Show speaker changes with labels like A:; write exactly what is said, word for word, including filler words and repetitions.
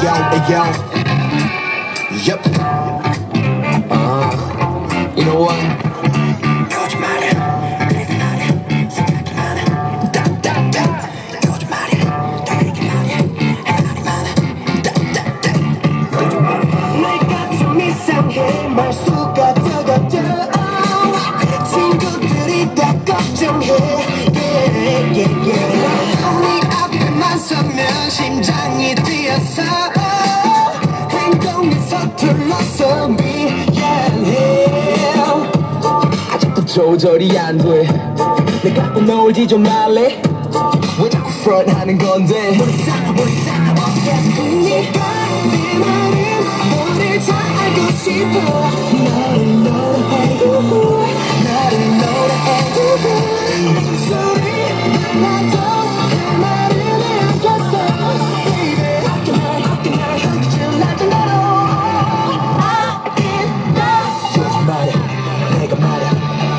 A: ayo, ayo. Yup. Uh, you know what? 거짓말이야. 내가 말해. 생각이 많아. 따따따. 거짓말이야. 다르게 말해. 할 말이 많아. 따따따. 내가 좀 이상해. 말수가 적어져. 친구들이 다 걱정해. Yeah, yeah, yeah. 네 앞에만 서면 심장이 뛰어서 행동이 서툴러서 미안해. 아직도 조절이 안 돼. 내가 꼭 놀지 좀 말래. 왜 자꾸 프런트하는 건데. 모르겠다 모르겠다 어떻게 네가 네 말은 너를 잘 알고 싶어. 너를 노래해 나를 노래해 목소리 나도 내 말을 알겠어 baby. 어깨 날 어깨 날 흔들지 나도 너로 아낀다. 거짓말이야 내가 말야